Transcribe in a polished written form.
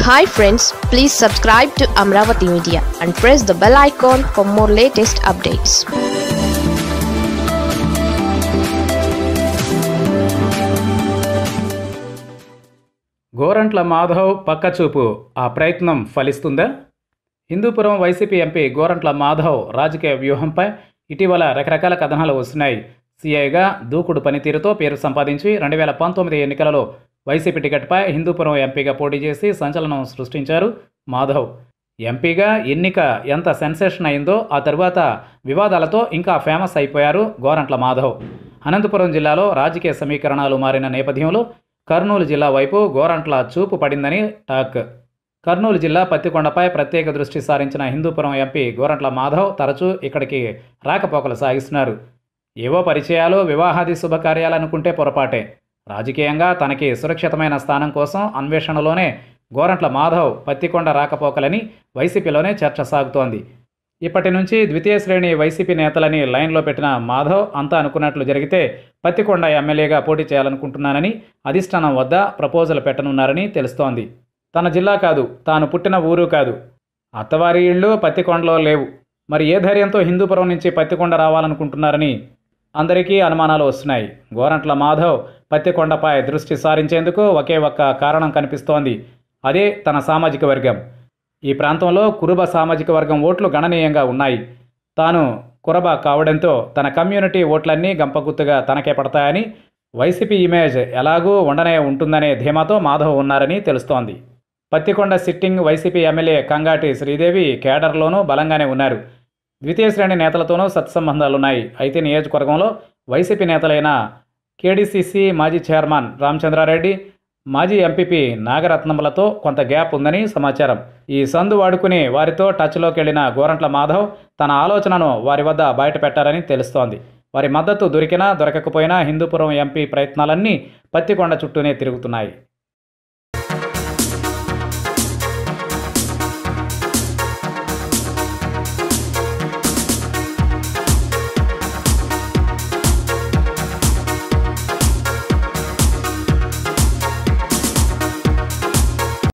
Hi friends, please subscribe to Amaravathi Media and press the bell icon for more latest updates. Gorantla Madhav పక్కచూపు ఆ ప్రయత్నం ఫలిస్తుందా? Hindupuram YCP MP Gorantla Madhav రాజకీయ వ్యూహంపై ఇటీవల రకరకాల కథనాలు వస్తున్నాయి. సీఐగా దూకుడు పనితీరుతో పేరు సంపాదించి 2019 ఎన్నికలలో వైసీపీ టికెట్పై హిందూపురం ఎంపీగా పోటీ చేసి సంచలనం సృష్టించారు మాధవ్. ఎంపీగా ఎన్నిక ఎంత సెన్సేషన్ అయిందో ఆ తరువాత వివాదాలతో ఇంకా ఫేమస్ అయిపోయారు గోరంట్ల మాధవ్. అనంతపురం జిల్లాలో రాజకీయ సమీకరణాలు మారిన నేపథ్యంలో కర్నూలు జిల్లా వైపు గోరంట్ల చూపు పడిందని టాక్. కర్నూలు జిల్లా పత్తికొండపై ప్రత్యేక దృష్టి సారించిన హిందూపురం ఎంపీ గోరంట్ల మాధవ్ తరచూ ఇక్కడికి రాకపోకలు సాగిస్తున్నారు. ఏవో పరిచయాలు, వివాహాది శుభకార్యాలనుకుంటే పొరపాటే. రాజకీయంగా తనకి సురక్షితమైన స్థానం కోసం అన్వేషణలోనే గోరంట్ల మాధవ్ పత్తికొండ రాకపోకలని వైసీపీలోనే చర్చ సాగుతోంది. ఇప్పటి నుంచి ద్వితీయ శ్రేణి వైసీపీ నేతలని లైన్లో పెట్టిన మాధవ్ అంతా అనుకున్నట్లు జరిగితే పత్తికొండ ఎమ్మెల్యేగా పోటీ చేయాలనుకుంటున్నానని అధిష్టానం వద్ద ప్రపోజల్ పెట్టనున్నారని తెలుస్తోంది. తన జిల్లా కాదు, తాను పుట్టిన ఊరు కాదు, అత్తవారి ఇళ్ళు పత్తికొండలో లేవు, మరి ఏ ధైర్యంతో హిందూపురం నుంచి పత్తికొండ రావాలనుకుంటున్నారని అందరికీ అనుమానాలు వస్తున్నాయి. గోరంట్ల మాధవ్ పత్తికొండపై దృష్టి సారించేందుకు ఒకే ఒక్క కారణం కనిపిస్తోంది. అదే తన సామాజిక వర్గం. ఈ ప్రాంతంలో కురుబ సామాజిక వర్గం ఓట్లు గణనీయంగా ఉన్నాయి. తాను కురబ కావడంతో తన కమ్యూనిటీ ఓట్లన్నీ గంపగుత్తుగా తనకే పడతాయని, వైసీపీ ఇమేజ్ ఎలాగూ ఉండనే ఉంటుందనే ధీమాతో మాధవ్ ఉన్నారని తెలుస్తోంది. Pattikonda sitting YCP MLA Kangati Sridevi కేడర్లోనూ బలంగానే ఉన్నారు. ద్వితీయ శ్రేణి నేతలతోనూ సత్సంబంధాలున్నాయి. అయితే నియోజకవర్గంలో వైసీపీ నేతలైన కేడీసీసీ మాజీ చైర్మన్ రామచంద్రారెడ్డి, మాజీ ఎంపీపీ నాగరత్నంలతో కొంత గ్యాప్ ఉందని సమాచారం. ఈ సందు వాడుకుని వారితో టచ్లోకి వెళ్లిన గోరంట్ల మాధవ్ తన ఆలోచనను వారి వద్ద బయటపెట్టారని తెలుస్తోంది. వారి మద్దతు దొరికినా దొరకకపోయినా హిందూపురం ఎంపీ ప్రయత్నాలన్నీ పత్తికొండ చుట్టూనే తిరుగుతున్నాయి.